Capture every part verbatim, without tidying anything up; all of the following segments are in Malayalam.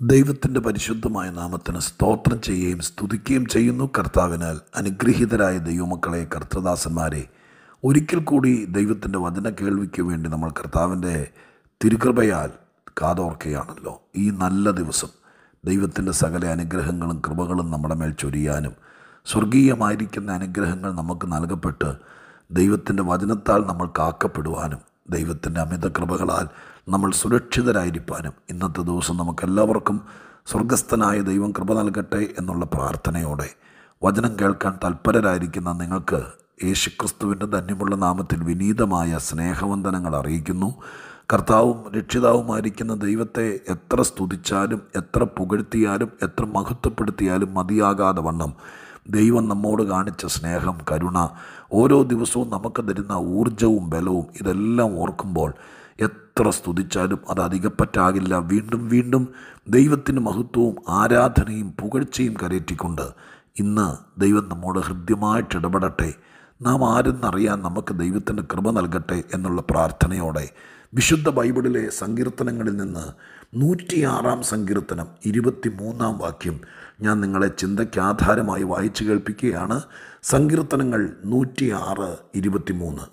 ദൈവത്തിൻ്റെ പരിശുദ്ധമായ നാമത്തിന് സ്തോത്രം ചെയ്യുകയും സ്തുതിക്കുകയും ചെയ്യുന്നു. കർത്താവിനാൽ അനുഗ്രഹീതരായ ദൈവമക്കളെ, കർത്തൃദാസന്മാരെ, ഒരിക്കൽ കൂടി ദൈവത്തിൻ്റെ വചന കേൾവിക്ക് വേണ്ടി നമ്മൾ കർത്താവിൻ്റെ തിരുകൃപയാൽ കാതോർക്കുകയാണല്ലോ. ഈ നല്ല ദിവസം ദൈവത്തിൻ്റെ സകല അനുഗ്രഹങ്ങളും കൃപകളും നമ്മുടെ മേൽ ചൊരിയാനും സ്വർഗീയമായിരിക്കുന്ന അനുഗ്രഹങ്ങൾ നമുക്ക് നൽകപ്പെട്ട് ദൈവത്തിൻ്റെ വചനത്താൽ നമ്മൾ കാക്കപ്പെടുവാനും ദൈവത്തിൻ്റെ അമിത കൃപകളാൽ നമ്മൾ സുരക്ഷിതരായിരിക്കാനും ഇന്നത്തെ ദിവസം നമുക്കെല്ലാവർക്കും സ്വർഗസ്ഥനായ ദൈവം കൃപ നൽകട്ടെ എന്നുള്ള പ്രാർത്ഥനയോടെ വചനം കേൾക്കാൻ തൽപരരായിരിക്കുന്ന നിങ്ങൾക്ക് യേശുക്രിസ്തുവിൻ്റെ ധന്യമുള്ള നാമത്തിൽ വിനീതമായ സ്നേഹവന്ദനങ്ങൾ അറിയിക്കുന്നു. കർത്താവും രക്ഷിതാവുമായിരിക്കുന്ന ദൈവത്തെ എത്ര സ്തുതിച്ചാലും എത്ര പുകഴ്ത്തിയാലും എത്ര മഹത്വപ്പെടുത്തിയാലും മതിയാകാതെ വണ്ണം ദൈവം നമ്മോട് കാണിച്ച സ്നേഹം, കരുണ, ഓരോ ദിവസവും നമുക്ക് തരുന്ന ഊർജവും ബലവും ഇതെല്ലാം ഓർക്കുമ്പോൾ എത്ര സ്തുതിച്ചാലും അത് അധികപ്പറ്റാകില്ല. വീണ്ടും വീണ്ടും ദൈവത്തിന് മഹത്വവും ആരാധനയും പുകഴ്ചയും കരയറ്റിക്കൊണ്ട് ഇന്ന് ദൈവം നമ്മോട് ഹൃദ്യമായിട്ട് ഇടപെടട്ടെ, നാം ആരെന്നറിയാൻ നമുക്ക് ദൈവത്തിൻ്റെ കൃപ നൽകട്ടെ എന്നുള്ള പ്രാർത്ഥനയോടെ വിശുദ്ധ ബൈബിളിലെ സങ്കീർത്തനങ്ങളിൽ നിന്ന് നൂറ്റിയാറാം സങ്കീർത്തനം ഇരുപത്തി മൂന്നാം വാക്യം ഞാൻ നിങ്ങളെ ചിന്തയ്ക്ക് ആധാരമായി വായിച്ചു കേൾപ്പിക്കുകയാണ്. സങ്കീർത്തനങ്ങൾ നൂറ്റിയാറ് ഇരുപത്തി മൂന്ന്.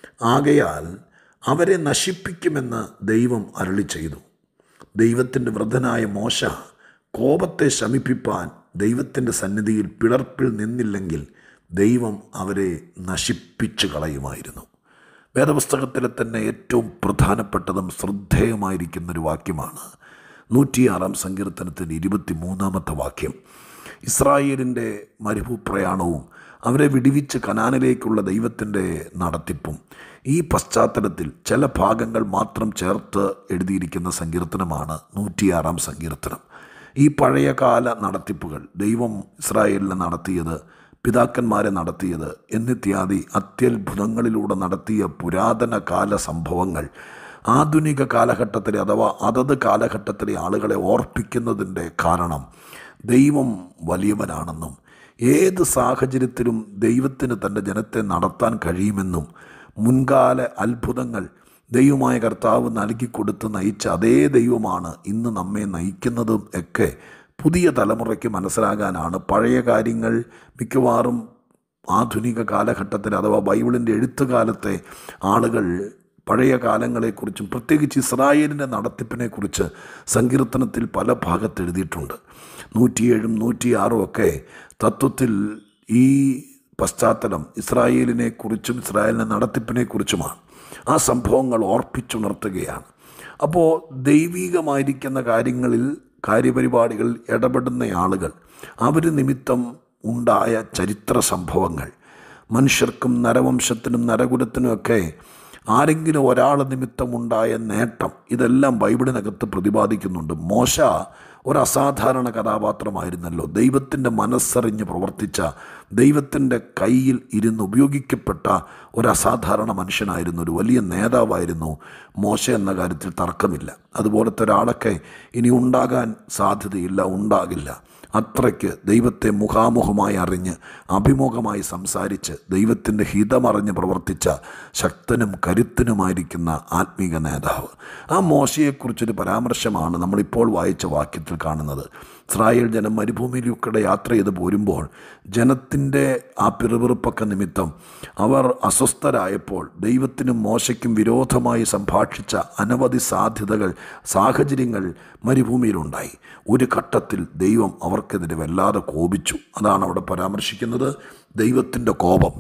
ആകയാൽ അവരെ നശിപ്പിക്കുമെന്ന് ദൈവം അരുളി ചെയ്തു. ദൈവത്തിൻ്റെ വൃദ്ധനായ മോശ കോപത്തെ ശമിപ്പിപ്പാൻ ദൈവത്തിൻ്റെ സന്നിധിയിൽ പിളർപ്പിൽ നിന്നില്ലെങ്കിൽ ദൈവം അവരെ നശിപ്പിച്ചു കളയുമായിരുന്നു. വേദപുസ്തകത്തിലെ തന്നെ ഏറ്റവും പ്രധാനപ്പെട്ടതും ശ്രദ്ധേയമായിരിക്കുന്നൊരു വാക്യമാണ് നൂറ്റിയാറാം സങ്കീർത്തനത്തിൻ്റെ ഇരുപത്തി മൂന്നാമത്തെ വാക്യം. ഇസ്രായേലിൻ്റെ മരുഭൂപ്രയാണവും അവരെ വിടുവിച്ച് കനാനിലേക്കുള്ള ദൈവത്തിൻ്റെ നടത്തിപ്പും ഈ പശ്ചാത്തലത്തിൽ ചില ഭാഗങ്ങൾ മാത്രം ചേർത്ത് എഴുതിയിരിക്കുന്ന സങ്കീർത്തനമാണ് നൂറ്റിയാറാം സങ്കീർത്തനം. ഈ പഴയകാല നടത്തിപ്പുകൾ, ദൈവം ഇസ്രായേലിനെ നടത്തിയത്, പിതാക്കന്മാരെ നടത്തിയത് എന്നിത്യാദി അത്യത്ഭുതങ്ങളിലൂടെ നടത്തിയ പുരാതന കാല സംഭവങ്ങൾ ആധുനിക കാലഘട്ടത്തിലെ അഥവാ അതത് കാലഘട്ടത്തിലെ ആളുകളെ ഓർപ്പിക്കുന്നതിൻ്റെ കാരണം ദൈവം വലിയവനാണെന്നും ഏത് സാഹചര്യത്തിലും ദൈവത്തിന് തൻ്റെ ജനത്തെ നടത്താൻ കഴിയുമെന്നും മുൻകാല അത്ഭുതങ്ങൾ ദൈവമായ കർത്താവ് നൽകിക്കൊടുത്ത് നയിച്ച അതേ ദൈവമാണ് ഇന്ന് നമ്മെ നയിക്കുന്നതും ഒക്കെ പുതിയ തലമുറയ്ക്ക് മനസ്സിലാകാനാണ് പഴയ കാര്യങ്ങൾ മിക്കവാറും ആധുനിക കാലഘട്ടത്തിൽ അഥവാ ബൈബിളിൻ്റെ എഴുത്തുകാലത്തെ ആളുകൾ പഴയ കാലങ്ങളെക്കുറിച്ചും പ്രത്യേകിച്ച് ഇസ്രായേലിൻ്റെ നടത്തിപ്പിനെക്കുറിച്ച് സങ്കീർത്തനത്തിൽ പല ഭാഗത്ത് എഴുതിയിട്ടുണ്ട്. നൂറ്റിയേഴും നൂറ്റിയാറും ഒക്കെ തത്വത്തിൽ ഈ പശ്ചാത്തലം ഇസ്രായേലിനെക്കുറിച്ചും ഇസ്രായേലിൻ്റെ നടത്തിപ്പിനെക്കുറിച്ചുമാണ്. ആ സംഭവങ്ങൾ ഓർപ്പിച്ചുണർത്തുകയാണ്. അപ്പോൾ ദൈവികമായിരിക്കുന്ന കാര്യങ്ങളിൽ കാര്യപരിപാടികളിൽ ഇടപെടുന്ന ആളുകൾ, അവർ നിമിത്തം ഉണ്ടായ ചരിത്ര സംഭവങ്ങൾ, മനുഷ്യർക്കും നരവംശത്തിനും നരകുലത്തിനുമൊക്കെ ആരെങ്കിലും ഒരാൾ നിമിത്തമുണ്ടായ നേട്ടം, ഇതെല്ലാം ബൈബിളിനകത്ത് പ്രതിപാദിക്കുന്നുണ്ട്. മോശ ഒരു അസാധാരണ കഥാപാത്രമായിരുന്നല്ലോ. ദൈവത്തിൻ്റെ മനസ്സറിഞ്ഞ് പ്രവർത്തിച്ച, ദൈവത്തിൻ്റെ കയ്യിൽ ഇരുന്ന് ഉപയോഗിക്കപ്പെട്ട ഒരു അസാധാരണ മനുഷ്യനായിരുന്നു, ഒരു വലിയ നേതാവായിരുന്നു മോശ എന്ന കാര്യത്തിൽ തർക്കമില്ല. അതുപോലത്തെ ഒരാളൊക്കെ ഇനി ഉണ്ടാകാൻ സാധ്യതയില്ല, ഉണ്ടാകില്ല. അത്രയ്ക്ക് ദൈവത്തെ മുഖാമുഖമായി അറിഞ്ഞ് അഭിമുഖമായി സംസാരിച്ച് ദൈവത്തിൻ്റെ ഹിതമറിഞ്ഞ് പ്രവർത്തിച്ച ശക്തനും കരുത്തനുമായിരിക്കുന്ന ആത്മീക നേതാവ്. ആ മോശയെക്കുറിച്ചൊരു പരാമർശമാണ് നമ്മളിപ്പോൾ വായിച്ച വാക്യത്തിൽ കാണുന്നത്. ഇസ്രായേൽ ജനം മരുഭൂമിയിലൂടെ യാത്ര ചെയ്ത് പോരുമ്പോൾ ജനത്തിൻ്റെ ആ പിറുപിറുപ്പൊക്കെ നിമിത്തം അവർ അസ്വസ്ഥരായപ്പോൾ ദൈവത്തിനും മോശയ്ക്കും വിരോധമായി സംഭാഷിച്ച അനവധി സാധ്യതകൾ, സാഹചര്യങ്ങൾ മരുഭൂമിയിലുണ്ടായി. ഒരു ഘട്ടത്തിൽ ദൈവം അവർക്കെതിരെ വല്ലാതെ കോപിച്ചു. അതാണ് അവിടെ പരാമർശിക്കുന്നത്. ദൈവത്തിൻ്റെ കോപം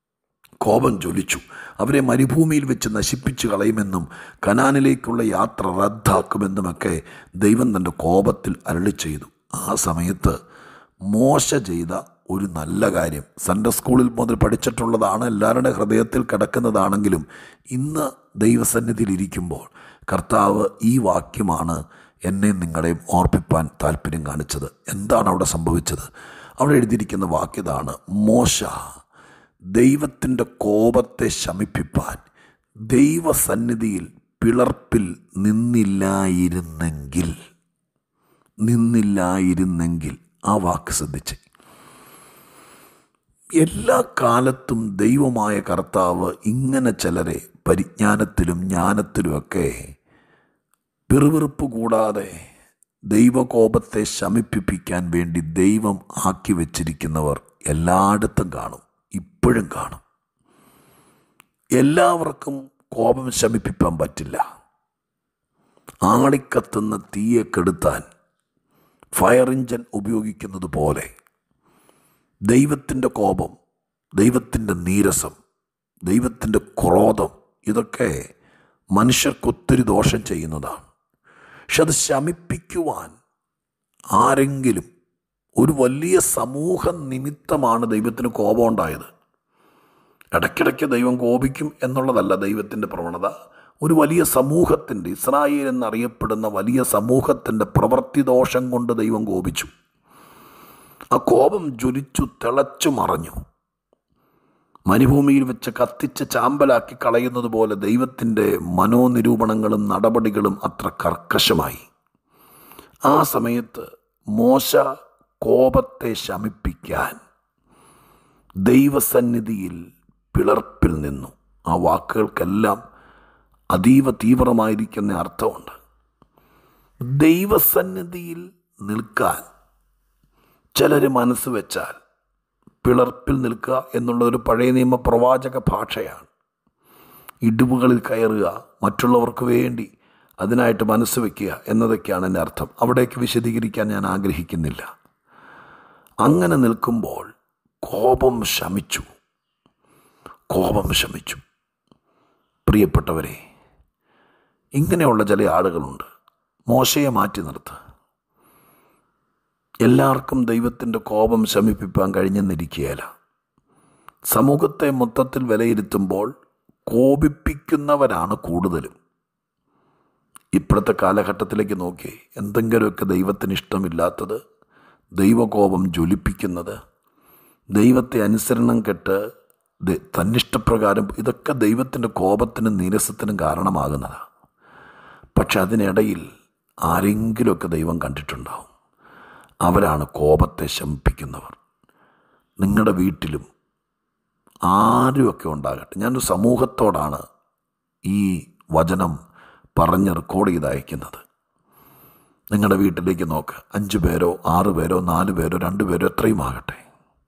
കോപം ജ്വലിച്ചു. അവരെ മരുഭൂമിയിൽ വെച്ച് നശിപ്പിച്ചു കളയുമെന്നും കനാനിലേക്കുള്ള യാത്ര റദ്ദാക്കുമെന്നുമൊക്കെ ദൈവം തൻ്റെ കോപത്തിൽ അരുളി ചെയ്തു. ആ സമയത്ത് മോശ ചെയ്ത ഒരു നല്ല കാര്യം, സൺഡേ സ്കൂളിൽ മുതൽ പഠിച്ചിട്ടുള്ളതാണ്, എല്ലാവരുടെ ഹൃദയത്തിൽ കിടക്കുന്നതാണെങ്കിലും ഇന്ന് ദൈവസന്നിധിയിൽ ഇരിക്കുമ്പോൾ കർത്താവ് ഈ വാക്യമാണ് എന്നെ നിങ്ങളെയും ഓർപ്പിപ്പാൻ താല്പര്യം കാണിച്ചത്. എന്താണ് അവിടെ സംഭവിച്ചത്? അവിടെ എഴുതിയിരിക്കുന്ന വാക്യതാണ്, മോശ ദൈവത്തിൻ്റെ കോപത്തെ ശമിപ്പിപ്പാൻ ദൈവസന്നിധിയിൽ പിളർപ്പിൽ നിന്നില്ലായിരുന്നെങ്കിൽ നിന്നില്ലായിരുന്നെങ്കിൽ ആ വാക്ക് ശ്രദ്ധിച്ച്. എല്ലാ കാലത്തും ദൈവമായ കർത്താവ് ഇങ്ങനെ ചിലരെ പരിജ്ഞാനത്തിലും ജ്ഞാനത്തിലുമൊക്കെ പിറുപിറുപ്പ് കൂടാതെ ദൈവകോപത്തെ ശമിപ്പിപ്പിക്കാൻ വേണ്ടി ദൈവം ആക്കി വച്ചിരിക്കുന്നവർ എല്ലായിടത്തും കാണും, ഇപ്പോഴും കാണും. എല്ലാവർക്കും കോപം ശമിപ്പിക്കാൻ പറ്റില്ല. ആളിക്കത്തുന്ന തീയെ കെടുത്താൻ ഫയർ എഞ്ചിൻ ഉപയോഗിക്കുന്നത് പോലെ ദൈവത്തിൻ്റെ കോപം, ദൈവത്തിൻ്റെ നീരസം, ദൈവത്തിൻ്റെ ക്രോധം ഇതൊക്കെ മനുഷ്യർക്കൊത്തിരി ദോഷം ചെയ്യുന്നതാണ്. പക്ഷെ അത് ശമിപ്പിക്കുവാൻ ആരെങ്കിലും, ഒരു വലിയ സമൂഹ നിമിത്തമാണ് ദൈവത്തിന് കോപം ഉണ്ടായത്. ഇടയ്ക്കിടയ്ക്ക് ദൈവം കോപിക്കും എന്നുള്ളതല്ല ദൈവത്തിൻ്റെ പ്രവണത. ഒരു വലിയ സമൂഹത്തിൻ്റെ, ഇസ്രായേൽ എന്നറിയപ്പെടുന്ന വലിയ സമൂഹത്തിൻ്റെ പ്രവൃത്തി ദോഷം കൊണ്ട് ദൈവം കോപിച്ചു. ആ കോപം ജ്വലിച്ചു തിളച്ചു മറഞ്ഞു. മരുഭൂമിയിൽ വെച്ച് കത്തിച്ച് ചാമ്പലാക്കി കളയുന്നത് പോലെ ദൈവത്തിൻ്റെ മനോനിരൂപണങ്ങളും നടപടികളും അത്ര കർക്കശമായി. ആ സമയത്ത് മോശ കോപത്തെ ശമിപ്പിക്കാൻ ദൈവസന്നിധിയിൽ പിളർപ്പിൽ നിന്നു. ആ വാക്കുകൾക്കെല്ലാം അതീവ തീവ്രമായിരിക്കുന്ന അർത്ഥമുണ്ട്. ദൈവസന്നിധിയിൽ നിൽക്കാൻ ചിലർ മനസ്സ് വെച്ചാൽ പിളർപ്പിൽ നിൽക്കുക എന്നുള്ളൊരു പഴയ നിയമ പ്രവാചക ഭാഷയാണ്. ഇടിവുകളിൽ കയറുക, മറ്റുള്ളവർക്ക് വേണ്ടി അതിനായിട്ട് മനസ്സ് വയ്ക്കുക എന്നതൊക്കെയാണ് എൻ്റെ അർത്ഥം. അവിടേക്ക് വിശദീകരിക്കാൻ ഞാൻ ആഗ്രഹിക്കുന്നില്ല. അങ്ങനെ നിൽക്കുമ്പോൾ കോപം ശമിച്ചു, കോപം ശമിച്ചു. പ്രിയപ്പെട്ടവരെ, ഇങ്ങനെയുള്ള ചില ആളുകളുണ്ട്. മോശയെ മാറ്റി നിർത്ത്. എല്ലാവർക്കും ദൈവത്തിൻ്റെ കോപം ശമിപ്പിക്കാൻ കഴിഞ്ഞെന്നിരിക്കുകയില്ല. സമൂഹത്തെ മൊത്തത്തിൽ വിലയിരുത്തുമ്പോൾ കോപിപ്പിക്കുന്നവരാണ് കൂടുതലും. ഇപ്പോഴത്തെ കാലഘട്ടത്തിലേക്ക് നോക്കി, എന്തെങ്കിലുമൊക്കെ ദൈവത്തിന് ഇഷ്ടമില്ലാത്തത്, ദൈവകോപം ജ്വലിപ്പിക്കുന്നത്, ദൈവത്തെ അനുസരണം കെട്ട് തന്നിഷ്ടപ്രകാരം, ഇതൊക്കെ ദൈവത്തിൻ്റെ കോപത്തിനും നീരസത്തിനും കാരണമാകുന്നതാണ്. പക്ഷെ അതിനിടയിൽ ആരെങ്കിലുമൊക്കെ ദൈവം കണ്ടിട്ടുണ്ടാവും. അവരാണ് കോപത്തെ ശമിപ്പിക്കുന്നവർ. നിങ്ങളുടെ വീട്ടിലും ആരുമൊക്കെ ഉണ്ടാകട്ടെ, ഞാനൊരു സമൂഹത്തോടാണ് ഈ വചനം പറഞ്ഞ് റെക്കോർഡ് ചെയ്ത് അയക്കുന്നത്. നിങ്ങളുടെ വീട്ടിലേക്ക് നോക്ക്. അഞ്ച് പേരോ ആറ് പേരോ നാല് പേരോ രണ്ട് പേരോ എത്രയും ആകട്ടെ,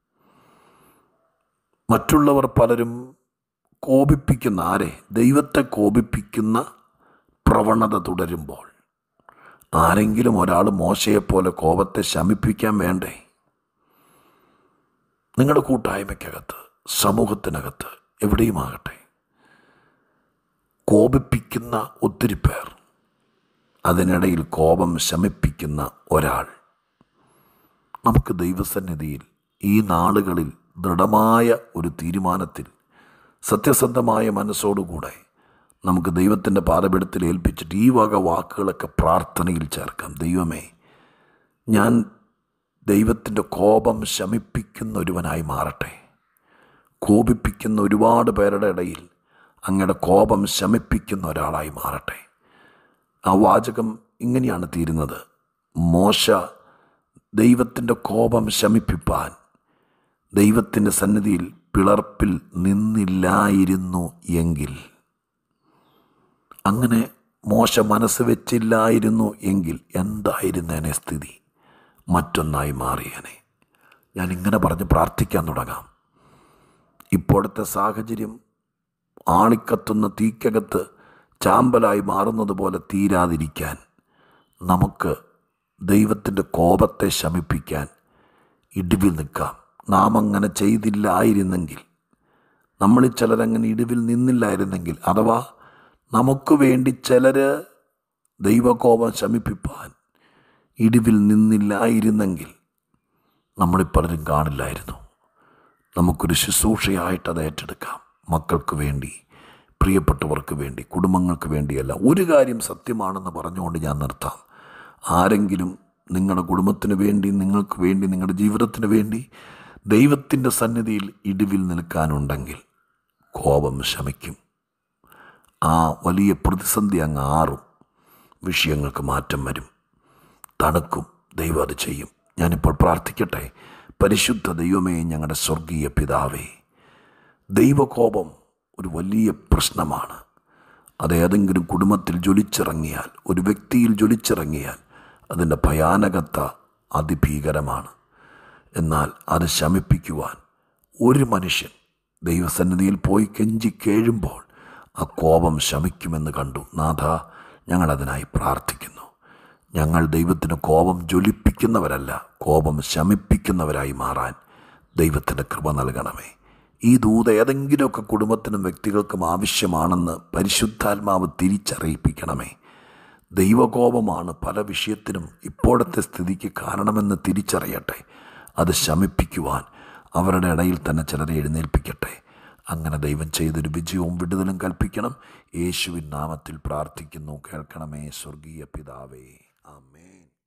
മറ്റുള്ളവർ പലരും കോപിപ്പിക്കുന്ന, ആരെ? ദൈവത്തെ കോപിപ്പിക്കുന്ന പ്രവണത തുടരുമ്പോൾ ആരെങ്കിലും ഒരാൾ മോശയെപ്പോലെ കോപത്തെ ശമിപ്പിക്കാൻ വേണ്ടേ? നിങ്ങളുടെ കൂട്ടായ്മയ്ക്കകത്ത്, സമൂഹത്തിനകത്ത്, എവിടെയുമാകട്ടെ, കോപിപ്പിക്കുന്ന ഒത്തിരി പേർ, അതിനിടയിൽ കോപം ശമിപ്പിക്കുന്ന ഒരാൾ. നമുക്ക് ദൈവസന്നിധിയിൽ ഈ നാളുകളിൽ ദൃഢമായ ഒരു തീരുമാനത്തിൽ സത്യസന്ധമായ മനസ്സോടുകൂടെ നമുക്ക് ദൈവത്തിൻ്റെ പാദപീഠത്തിൽ ഏൽപ്പിച്ചിട്ട് ഈ വക വാക്കുകളൊക്കെ പ്രാർത്ഥനയിൽ ചേർക്കാം. ദൈവമേ, ഞാൻ ദൈവത്തിൻ്റെ കോപം ശമിപ്പിക്കുന്ന ഒരുവനായി മാറട്ടെ. കോപിപ്പിക്കുന്ന ഒരുപാട് പേരുടെ ഇടയിൽ അങ്ങയുടെ കോപം ശമിപ്പിക്കുന്ന ഒരാളായി മാറട്ടെ. ആ വാചകം ഇങ്ങനെയാണ് തീരുന്നത്: മോശ ദൈവത്തിൻ്റെ കോപം ശമിപ്പിപ്പാൻ ദൈവത്തിൻ്റെ സന്നിധിയിൽ പിളർപ്പിൽ നിന്നില്ലായിരുന്നു എങ്കിൽ, അങ്ങനെ മോശ മനസ്സ് വെച്ചില്ലായിരുന്നു എങ്കിൽ എന്തായിരുന്നേനെ സ്ഥിതി? മറ്റൊന്നായി മാറിയേനെ. ഞാനിങ്ങനെ പറഞ്ഞ് പ്രാർത്ഥിക്കാൻ തുടങ്ങാം. ഇപ്പോഴത്തെ സാഹചര്യം ആളിക്കത്തുന്ന തീക്കകത്ത് ചാമ്പലായി മാറുന്നത് പോലെ തീരാതിരിക്കാൻ നമുക്ക് ദൈവത്തിൻ്റെ കോപത്തെ ശമിപ്പിക്കാൻ ഇടിവിൽ നിൽക്കാം. നാം അങ്ങനെ ചെയ്തില്ലായിരുന്നെങ്കിൽ, നമ്മളിൽ ചിലരങ്ങനെ ഇടിവിൽ നിന്നില്ലായിരുന്നെങ്കിൽ, അഥവാ നമുക്ക് വേണ്ടി ചിലർ ദൈവകോപം ശമിപ്പിപ്പാൻ ഇടിവിൽ നിന്നില്ലായിരുന്നെങ്കിൽ നമ്മളിപ്പലരും കാണില്ലായിരുന്നു. നമുക്കൊരു ശുശ്രൂഷയായിട്ട് അത് ഏറ്റെടുക്കാം. മക്കൾക്ക് വേണ്ടി, പ്രിയപ്പെട്ടവർക്ക് വേണ്ടി, കുടുംബങ്ങൾക്ക് വേണ്ടിയല്ല. ഒരു കാര്യം സത്യമാണെന്ന് പറഞ്ഞുകൊണ്ട് ഞാൻ നിർത്താം. ആരെങ്കിലും നിങ്ങളുടെ കുടുംബത്തിന് വേണ്ടി, നിങ്ങൾക്ക് വേണ്ടി, നിങ്ങളുടെ ജീവിതത്തിന് വേണ്ടി ദൈവത്തിൻ്റെ സന്നിധിയിൽ ഇടിവിൽ നിൽക്കാനുണ്ടെങ്കിൽ കോപം ശമിക്കും. ആ വലിയ പ്രതിസന്ധി അങ്ങ് ആറും, വിഷയങ്ങൾക്ക് മാറ്റം വരും, തണുക്കും. ദൈവം അത് ചെയ്യും. ഞാനിപ്പോൾ പ്രാർത്ഥിക്കട്ടെ. പരിശുദ്ധ ദൈവമേ, ഞങ്ങളുടെ സ്വർഗീയ പിതാവേ, ദൈവകോപം ഒരു വലിയ പ്രശ്നമാണ്. അത് ഏതെങ്കിലും കുടുംബത്തിൽ ജ്വലിച്ചിറങ്ങിയാൽ, ഒരു വ്യക്തിയിൽ ജ്വലിച്ചിറങ്ങിയാൽ അതിൻ്റെ ഭയാനകത അതിഭീകരമാണ്. എന്നാൽ അത് ശമിപ്പിക്കുവാൻ ഒരു മനുഷ്യൻ ദൈവസന്നിധിയിൽ പോയി കെഞ്ചി കേഴുമ്പോൾ ആ കോപം ശമിക്കുമെന്ന് കണ്ടു. നാഥ, ഞങ്ങളതിനായി പ്രാർത്ഥിക്കുന്നു. ഞങ്ങൾ ദൈവത്തിന് കോപം ജ്വലിപ്പിക്കുന്നവരല്ല, കോപം ശമിപ്പിക്കുന്നവരായി മാറാൻ ദൈവത്തിൻ്റെ കൃപ നൽകണമേ. ഈ ദൂത് ഏതെങ്കിലുമൊക്കെ കുടുംബത്തിനും വ്യക്തികൾക്കും ആവശ്യമാണെന്ന് പരിശുദ്ധാത്മാവ് തിരിച്ചറിയിപ്പിക്കണമേ. ദൈവകോപമാണ് പല വിഷയത്തിനും ഇപ്പോഴത്തെ സ്ഥിതിക്ക് കാരണമെന്ന് തിരിച്ചറിയട്ടെ. അത് ശമിപ്പിക്കുവാൻ അവരുടെ ഇടയിൽ തന്നെ ചിലരെ എഴുന്നേൽപ്പിക്കട്ടെ. അങ്ങനെ ദൈവം ചെയ്തൊരു വിജയവും വിടുതലും കൽപ്പിക്കണം. യേശുവിൻ നാമത്തിൽ പ്രാർത്ഥിക്കുന്നു, കേൾക്കണമേ സ്വർഗീയ പിതാവേ. ആമേൻ.